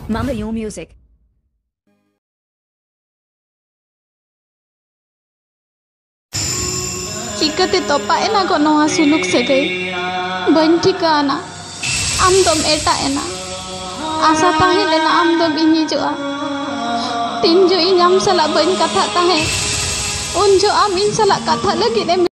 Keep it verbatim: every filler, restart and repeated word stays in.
Mama Yo Music. चिकाते तोपाएना को नोआ सुलुक सगई बन ठिकाना आम दम एटा एना आशा ताहे लेना आम दम इनी जोआ तीन जो इन आम सला बन कथा ताहे उन जो आम इन सला कथा लगी ने